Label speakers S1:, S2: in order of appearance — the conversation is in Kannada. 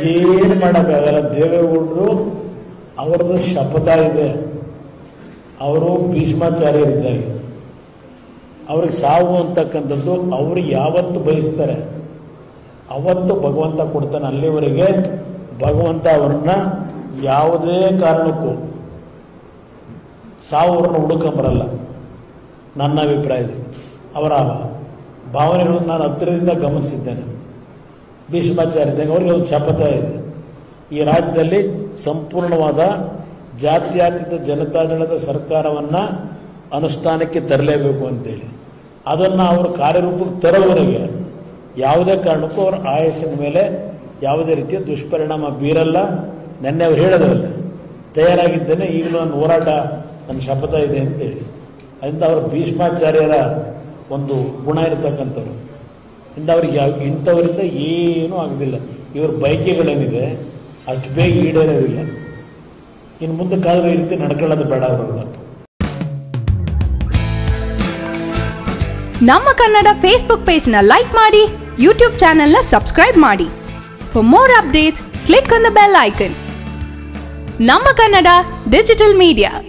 S1: ಏನು ಮಾಡೋಕ್ಕಾಗಲ್ಲ. ದೇವೇಗೌಡರು ಅವರದ್ದು ಶಪಥ ಇದೆ, ಅವರು ಭೀಷ್ಮಾಚಾರ್ಯರಿದ್ದಾಗ ಅವ್ರಿಗೆ ಸಾವು ಅಂತಕ್ಕಂಥದ್ದು ಅವರು ಯಾವತ್ತು ಬಯಸ್ತಾರೆ ಅವತ್ತು ಭಗವಂತ ಕೊಡ್ತಾನೆ. ಅಲ್ಲಿವರೆಗೆ ಭಗವಂತ ಅವ್ರನ್ನ ಯಾವುದೇ ಕಾರಣಕ್ಕೂ ಸಾವು ಅವ್ರನ್ನ ಹುಡುಕೊಂಬರಲ್ಲ. ನನ್ನ ಅಭಿಪ್ರಾಯದಲ್ಲಿ ಅವರ ಭಾವನೆಗಳನ್ನು ನಾನು ಹತ್ತಿರದಿಂದ ಗಮನಿಸಿದ್ದೇನೆ. ಭೀಷ್ಮಾಚಾರ್ಯದಾಗ ಅವರಿಗೆ ಒಂದು ಶಪಥ ಇದೆ, ಈ ರಾಜ್ಯದಲ್ಲಿ ಸಂಪೂರ್ಣವಾದ ಜಾತ್ಯತೀತ ಜನತಾದಳದ ಸರ್ಕಾರವನ್ನು ಅನುಷ್ಠಾನಕ್ಕೆ ತರಲೇಬೇಕು ಅಂತೇಳಿ. ಅದನ್ನು ಅವರು ಕಾರ್ಯರೂಪಕ್ಕೆ ತರೋವರೆಗೆ ಯಾವುದೇ ಕಾರಣಕ್ಕೂ ಅವರ ಆಯಸ್ಸಿನ ಮೇಲೆ ಯಾವುದೇ ರೀತಿಯ ದುಷ್ಪರಿಣಾಮ ಬೀರಲ್ಲ. ನೆನ್ನೆ ಅವ್ರು ಹೇಳೋದ್ರಲ್ಲ, ತಯಾರಾಗಿದ್ದೇನೆ, ಈಗಲೂ ನನ್ನ ಹೋರಾಟ, ನನ್ನ ಶಪಥ ಇದೆ ಅಂತೇಳಿ. ಅದರಿಂದ ಅವರು ಭೀಷ್ಮಾಚಾರ್ಯರ ಒಂದು ಗುಣ ಇರತಕ್ಕಂಥವ್ರು. ಇಂದ ಅವ್ರಿಗೆ ಇಂಥವರಿಂದ ಏನೂ ಆಗೋದಿಲ್ಲ. ಇವ್ರ ಬಯಕೆಗಳೇನಿದೆ ಅಷ್ಟು ಬೇಗ ಈಡೇರೋದಿಲ್ಲ. ಇನ್ನು ಮುಂದಕ್ಕಾದರೂ ಈ ರೀತಿ ನಡ್ಕೊಳ್ಳೋದು ಬೇಡ ಅವರುಗಳು.
S2: ನಮ್ಮ ಕನ್ನಡ ಫೇಸ್ಬುಕ್ ಪೇಜ್ ನ ಲೈಕ್ ಮಾಡಿ, ಯೂಟ್ಯೂಬ್ ಚಾನೆಲ್ ನ ಸಬ್ಸ್ಕ್ರೈಬ್ ಮಾಡಿ. For more updates click on the bell icon. ನಮ್ಮ ಕನ್ನಡ ಡಿಜಿಟಲ್ ಮೀಡಿಯಾ.